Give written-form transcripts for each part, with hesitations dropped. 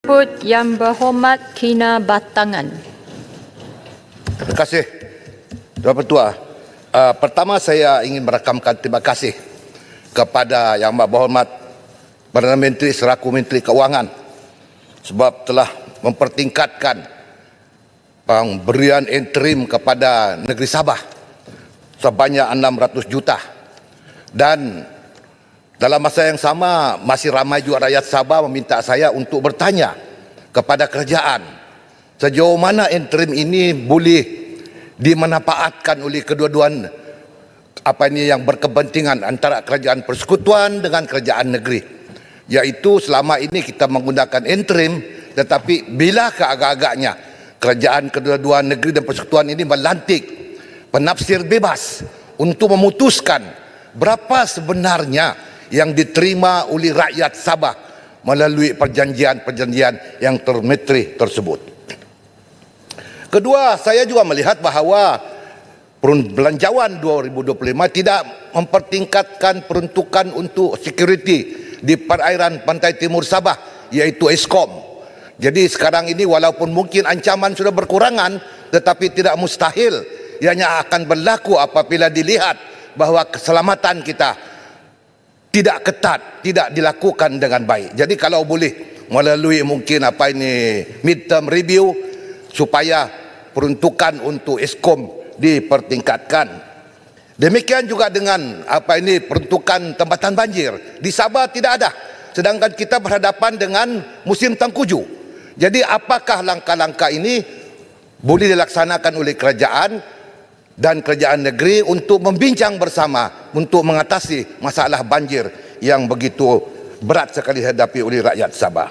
Jemput Yang Berhormat Kinabatangan. Terima kasih, Tuan Pertua. Pertama saya ingin merakamkan terima kasih kepada Yang Berhormat Perdana Menteri selaku Menteri Keuangan sebab telah mempertingkatkan pemberian interim kepada negeri Sabah sebanyak 600 juta. Dan dalam masa yang sama masih ramai juga rakyat Sabah meminta saya untuk bertanya kepada kerajaan sejauh mana interim ini boleh dimanfaatkan oleh kedua-dua yang berkepentingan antara kerajaan persekutuan dengan kerajaan negeri, iaitu selama ini kita menggunakan interim, tetapi bila keagak-agaknya kerajaan kedua-dua negeri dan persekutuan ini melantik penafsir bebas untuk memutuskan berapa sebenarnya yang diterima oleh rakyat Sabah melalui perjanjian-perjanjian yang termetri tersebut. Kedua, saya juga melihat bahawa belanjawan 2025 tidak mempertingkatkan peruntukan untuk security di perairan pantai timur Sabah, iaitu Eskom. Jadi sekarang ini walaupun mungkin ancaman sudah berkurangan, tetapi tidak mustahil ianya akan berlaku apabila dilihat bahawa keselamatan kita tidak ketat, tidak dilakukan dengan baik. Jadi kalau boleh melalui mungkin midterm review supaya peruntukan untuk Eskom dipertingkatkan. Demikian juga dengan peruntukan tempatan banjir. Di Sabah tidak ada, sedangkan kita berhadapan dengan musim tengkujuh. Jadi apakah langkah-langkah ini boleh dilaksanakan oleh kerajaan dan kerajaan negeri untuk membincang bersama untuk mengatasi masalah banjir yang begitu berat sekali dihadapi oleh rakyat Sabah.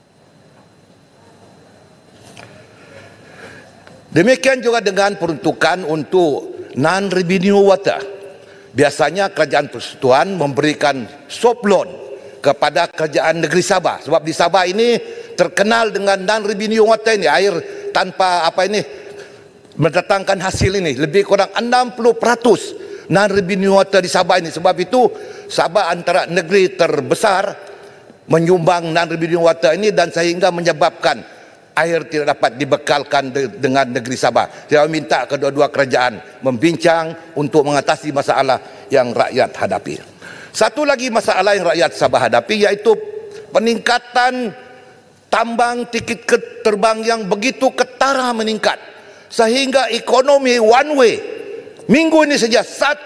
Demikian juga dengan peruntukan untuk non-revenue water. Biasanya kerajaan persekutuan memberikan soft loan kepada kerajaan negeri Sabah, sebab di Sabah ini terkenal dengan non-revenue water ini, air tanpa mendatangkan hasil ini lebih kurang 60% non-revenue water di Sabah ini. Sebab itu Sabah antara negeri terbesar menyumbang non-revenue water ini, dan sehingga menyebabkan air tidak dapat dibekalkan dengan negeri Sabah. Saya minta kedua-dua kerajaan membincang untuk mengatasi masalah yang rakyat hadapi. Satu lagi masalah yang rakyat Sabah hadapi iaitu peningkatan tambang tiket terbang yang begitu ketara meningkat, sehingga ekonomi one way minggu ini saja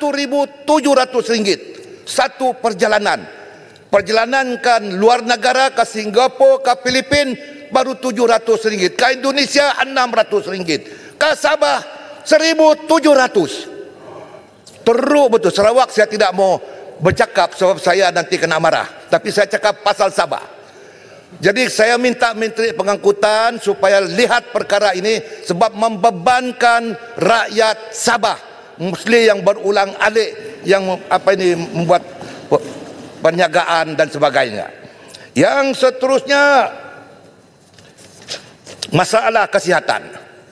RM1.700 satu perjalanan. Perjalanan ke luar negara, ke Singapura, ke Filipina baru RM700, ke Indonesia RM600, ke Sabah RM1.700. Teruk betul. Sarawak saya tidak mau bercakap sebab saya nanti kena marah, tapi saya cakap pasal Sabah. Jadi saya minta Menteri Pengangkutan supaya lihat perkara ini sebab membebankan rakyat Sabah, mesti yang berulang alik yang membuat perniagaan dan sebagainya. Yang seterusnya masalah kesihatan.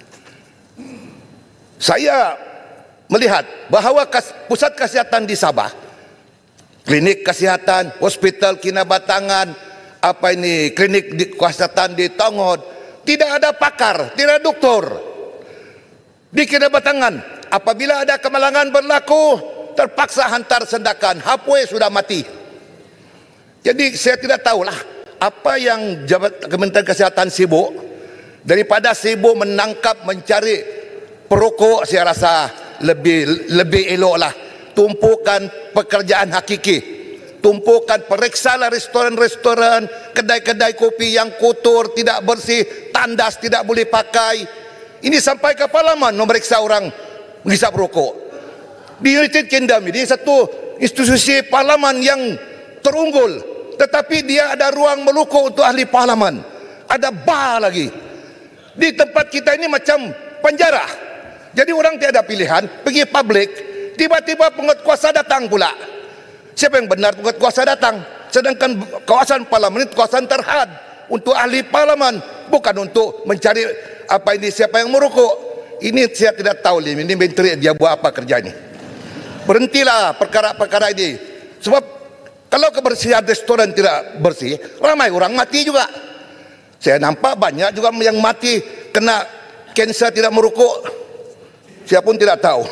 Saya melihat bahawa pusat kesihatan di Sabah, klinik kesihatan, hospital Kinabatangan, klinik kesehatan di Tongod, tidak ada pakar, tidak ada doktor. Di Kinabatangan apabila ada kemalangan berlaku, terpaksa hantar sendakan, halfway sudah mati. Jadi saya tidak tahulah apa yang Kementerian Kesihatan sibuk. Daripada sibuk menangkap, mencari perokok, saya rasa lebih eloklah tumpukan pekerjaan hakiki. Tumpukan, periksalah restoran-restoran, kedai-kedai kopi yang kotor, tidak bersih, tandas tidak boleh pakai. Ini sampai ke Parlimen memeriksa orang menghisap rokok. Di United Kingdom ini satu institusi Parlimen yang terunggul, tetapi dia ada ruang merokok untuk ahli Parlimen. Ada bar lagi. Di tempat kita ini macam penjara. Jadi orang tiada pilihan, pergi publik, tiba-tiba penguatkuasa datang pula. Siapa yang benar penguatkuasa datang? Sedangkan kawasan Parlimen itu kawasan terhad untuk ahli Parlimen, bukan untuk mencari siapa yang merokok. Ini saya tidak tahu ini menteri dia buat apa kerja ini. Berhentilah perkara-perkara ini. Sebab kalau kebersihan restoran tidak bersih, ramai orang mati juga. Saya nampak banyak juga yang mati kena kanser tidak merokok. Saya pun tidak tahu.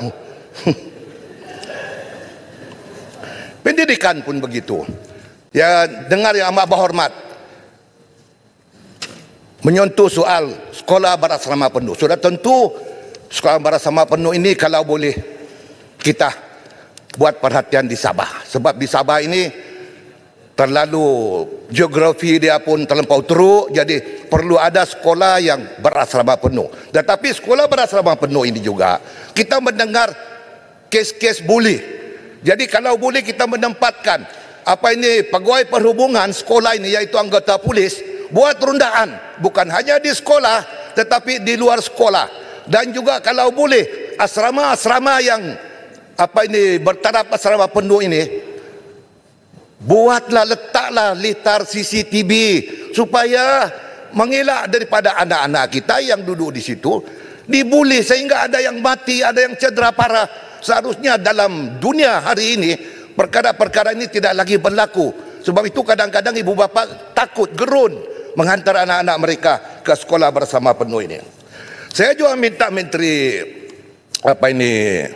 Pendidikan pun begitu. Ya, dengar yang amat berhormat, menyentuh soal sekolah berasrama penuh. Sudah tentu sekolah berasrama penuh ini kalau boleh kita buat perhatian di Sabah. Sebab di Sabah ini terlalu geografi dia pun terlampau teruk, jadi perlu ada sekolah yang berasrama penuh. Tetapi sekolah berasrama penuh ini juga kita mendengar kes-kes buli. Jadi kalau boleh kita menempatkan apa ini pegawai perhubungan sekolah ini, iaitu anggota polis, buat rundaan bukan hanya di sekolah tetapi di luar sekolah. Dan juga kalau boleh asrama-asrama yang apa ini bertaraf asrama penuh ini, buatlah, letaklah litar CCTV supaya mengelak daripada anak-anak kita yang duduk di situ dibuli sehingga ada yang mati, ada yang cedera parah. Seharusnya dalam dunia hari ini perkara-perkara ini tidak lagi berlaku. Sebab itu kadang-kadang ibu bapa takut, gerun menghantar anak-anak mereka ke sekolah bersama penuh ini. Saya juga minta Menteri apa ini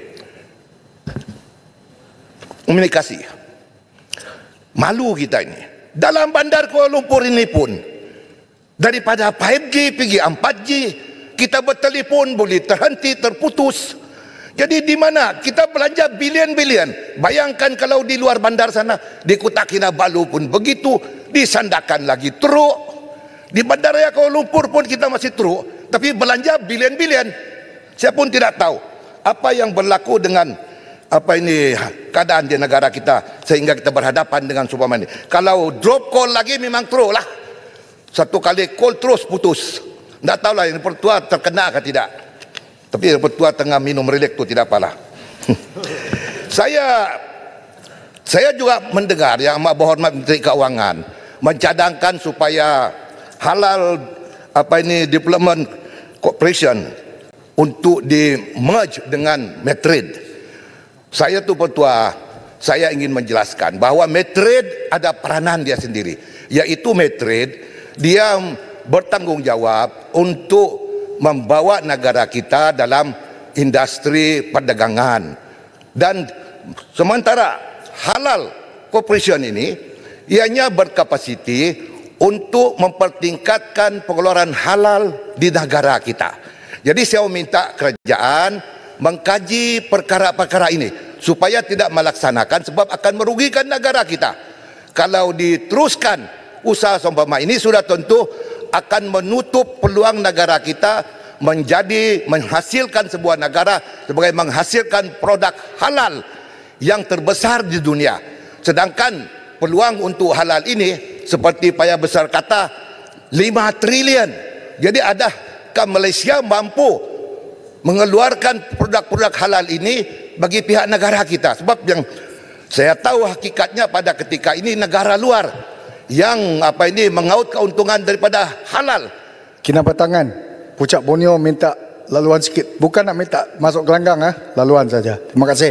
komunikasi. Malu kita ini. Dalam bandar Kuala Lumpur ini pun, daripada 5G pergi 4G, kita bertelefon boleh terhenti, terputus. Jadi di mana kita belanja bilion-bilion. Bayangkan kalau di luar bandar sana, di Kota Kinabalu pun begitu, di Sandakan lagi teruk. Di Bandaraya Kuala Lumpur pun kita masih teruk, tapi belanja bilion-bilion. Saya pun tidak tahu apa yang berlaku dengan apa ini keadaan di negara kita sehingga kita berhadapan dengan seumpama ini. Kalau drop call lagi memang teruk lah. Satu kali call terus putus. Tak tahulah yang pertua terkena ke tidak. Tapi yang pertua tengah minum relek tu tidak apalah. Saya juga mendengar yang amat berhormat Menteri Keuangan mencadangkan supaya halal apa ini development corporation untuk di merge dengan Medtrade. Saya tu pertua, saya ingin menjelaskan bahawa Medtrade ada peranan dia sendiri, yaitu Medtrade dia bertanggungjawab untuk membawa negara kita dalam industri perdagangan. Dan sementara halal corporation ini ianya berkapasiti untuk mempertingkatkan pengeluaran halal di negara kita. Jadi saya meminta kerajaan mengkaji perkara-perkara ini supaya tidak melaksanakan, sebab akan merugikan negara kita. Kalau diteruskan usaha seumpama ini, sudah tentu akan menutup peluang negara kita menghasilkan sebuah negara sebagai menghasilkan produk halal yang terbesar di dunia. Sedangkan peluang untuk halal ini seperti Paya Besar kata 5 trilion. Jadi adakah Malaysia mampu mengeluarkan produk-produk halal ini bagi pihak negara kita? Sebab yang saya tahu hakikatnya pada ketika ini negara luar yang apa ini mengaut keuntungan daripada halal. Kinabatangan, Pucak Borneo minta laluan sikit. Bukan nak minta masuk gelanggang, laluan saja. Terima kasih.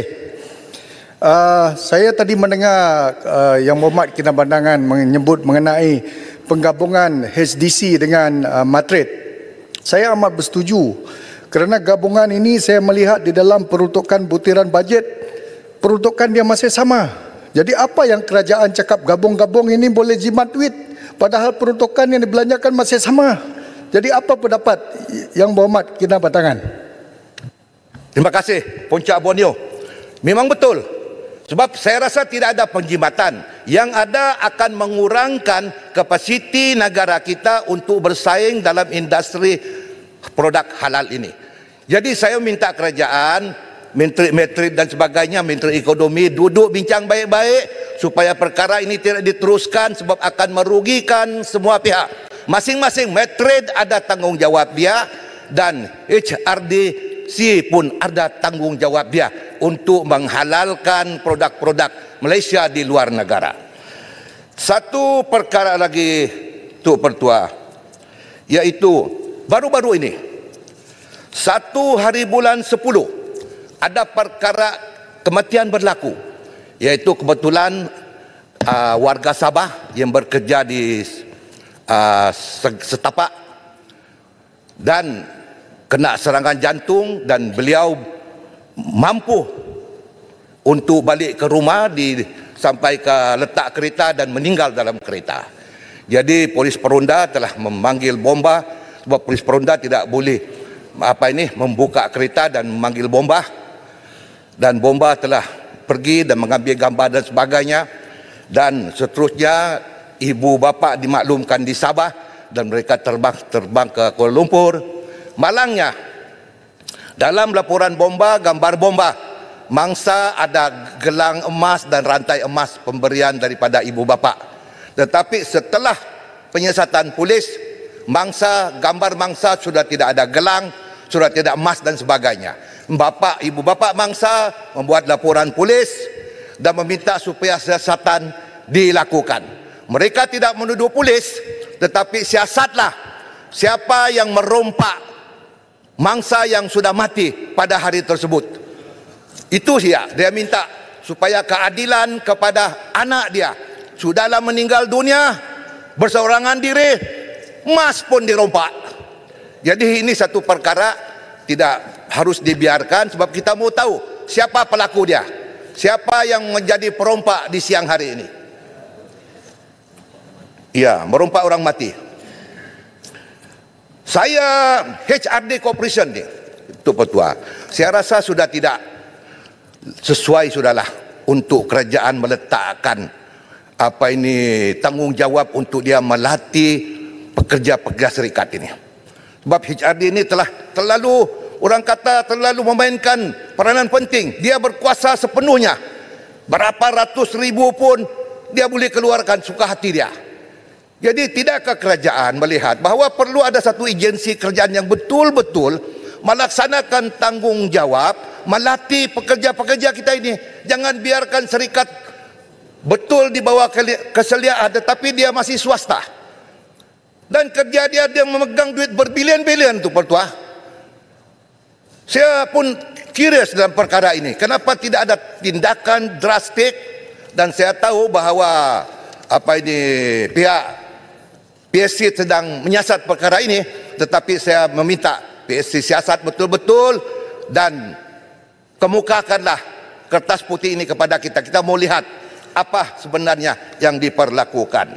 Saya tadi mendengar Yang Berhormat Kinabatangan menyebut mengenai penggabungan HDC dengan Medtrade. Saya amat bersetuju kerana gabungan ini saya melihat di dalam peruntukan butiran bajet, peruntukan dia masih sama. Jadi apa yang kerajaan cakap gabung-gabung ini boleh jimat duit, padahal peruntukan yang dibelanjakan masih sama. Jadi apa pendapat Yang Berhormat Kinabatangan? Terima kasih Puncak Borneo. Memang betul. Sebab saya rasa tidak ada penjimatan. Yang ada akan mengurangkan kapasiti negara kita untuk bersaing dalam industri produk halal ini. Jadi saya minta kerajaan, Menteri dan sebagainya, Menteri Ekonomi duduk bincang baik-baik supaya perkara ini tidak diteruskan, sebab akan merugikan semua pihak. Masing-masing Medtrade ada tanggungjawab dia dan HRDC pun ada tanggungjawab dia untuk menghalalkan produk-produk Malaysia di luar negara. Satu perkara lagi Tuk Pertua, iaitu baru-baru ini 1 hari bulan 10 ada perkara kematian berlaku, iaitu kebetulan warga Sabah yang bekerja di setapak dan kena serangan jantung, dan beliau mampu untuk balik ke rumah sampai ke letak kereta dan meninggal dalam kereta. Jadi polis peronda telah memanggil bomba, sebab polis peronda tidak boleh membuka kereta dan memanggil bomba, dan bomba telah pergi dan mengambil gambar dan sebagainya. Dan seterusnya ibu bapa dimaklumkan di Sabah dan mereka terbang ke Kuala Lumpur. Malangnya, dalam laporan bomba, gambar bomba, mangsa ada gelang emas dan rantai emas pemberian daripada ibu bapa. Tetapi setelah penyiasatan polis, gambar mangsa sudah tidak ada gelang, sudah tidak emas dan sebagainya. Ibu bapa mangsa membuat laporan polis dan meminta supaya siasatan dilakukan. Mereka tidak menuduh polis, tetapi siasatlah siapa yang merompak mangsa yang sudah mati pada hari tersebut. Itu dia minta supaya keadilan kepada anak dia. Sudahlah meninggal dunia, berseorangan diri, emas pun dirompak. Jadi ini satu perkara tidak harus dibiarkan, sebab kita mau tahu siapa pelaku dia, siapa yang menjadi perompak di siang hari ini. Ya, merompak orang mati. Saya HRD Corporation ni, Tuk Petua, saya rasa sudah tidak sesuai sudahlah untuk kerajaan meletakkan tanggungjawab untuk dia melatih pekerja-pekerja serikat ini. Sebab HRD ini telah terlalu memainkan peranan penting. Dia berkuasa sepenuhnya. Berapa ratus ribu pun dia boleh keluarkan suka hati dia. Jadi tidakkah kerajaan melihat bahawa perlu ada satu agensi kerajaan yang betul-betul melaksanakan tanggungjawab, melatih pekerja-pekerja kita ini. Jangan biarkan serikat betul di bawah keseliaan, tetapi dia masih swasta. Dan kerja dia memegang duit berbilion-bilion tu Pertua. Saya pun curious dalam perkara ini. Kenapa tidak ada tindakan drastik? Dan saya tahu bahawa pihak PSC sedang menyiasat perkara ini, tetapi saya meminta PSC siasat betul-betul dan kemukakanlah kertas putih ini kepada kita. Kita mau lihat apa sebenarnya yang diperlakukan.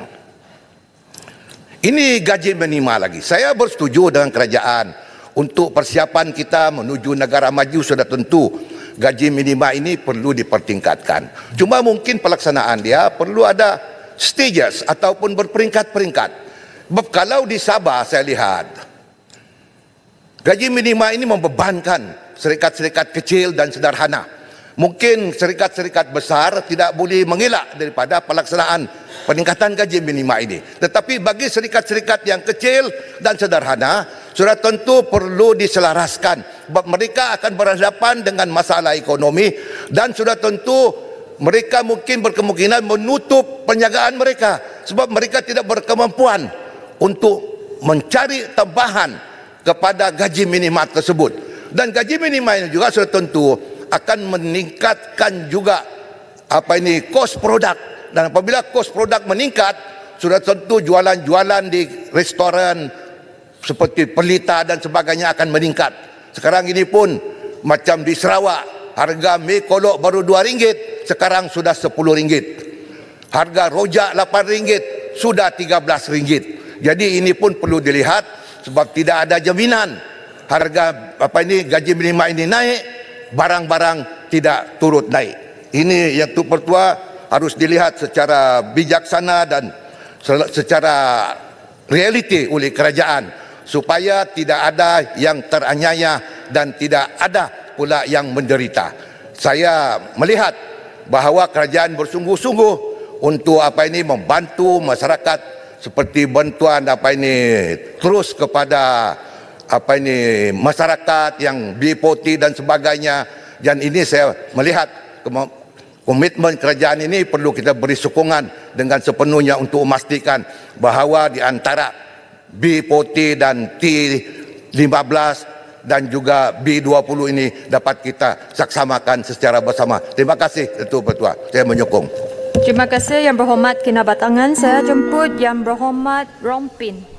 Ini gaji minima lagi. Saya bersetuju dengan kerajaan untuk persiapan kita menuju negara maju. Sudah tentu gaji minima ini perlu dipertingkatkan. Cuma mungkin pelaksanaan dia perlu ada stages ataupun berperingkat-peringkat. Kalau di Sabah saya lihat gaji minima ini membebankan serikat-serikat kecil dan sederhana. Mungkin serikat-serikat besar tidak boleh mengelak daripada pelaksanaan peningkatan gaji minima ini. Tetapi bagi serikat-serikat yang kecil dan sederhana, sudah tentu perlu diselaraskan. Sebab mereka akan berhadapan dengan masalah ekonomi dan sudah tentu mereka mungkin berkemungkinan menutup perniagaan mereka. Sebab mereka tidak berkemampuan untuk mencari tambahan kepada gaji minima tersebut. Dan gaji minima ini juga sudah tentu akan meningkatkan juga kos produk. Dan apabila kos produk meningkat, sudah tentu jualan-jualan di restoran seperti Pelita dan sebagainya akan meningkat. Sekarang ini pun macam di Sarawak, harga mie kolok baru RM2, sekarang sudah RM10. Harga rojak RM8 sudah RM13. Jadi ini pun perlu dilihat, sebab tidak ada jaminan harga gaji minima ini naik, barang-barang tidak turut naik. Ini yang Tuk Pertua harus dilihat secara bijaksana dan secara realiti oleh kerajaan, supaya tidak ada yang teraniaya dan tidak ada pula yang menderita. Saya melihat bahawa kerajaan bersungguh-sungguh untuk membantu masyarakat, seperti bantuan terus kepada masyarakat yang BPOT dan sebagainya. Dan ini saya melihat komitmen kerajaan ini perlu kita beri sokongan dengan sepenuhnya untuk memastikan bahawa di antara BPOT dan T15 dan juga B20 ini dapat kita saksamakan secara bersama. Terima kasih Ketua Pertua. Saya menyokong. Terima kasih Yang Berhormat Kinabatangan. Saya jemput Yang Berhormat Rompin.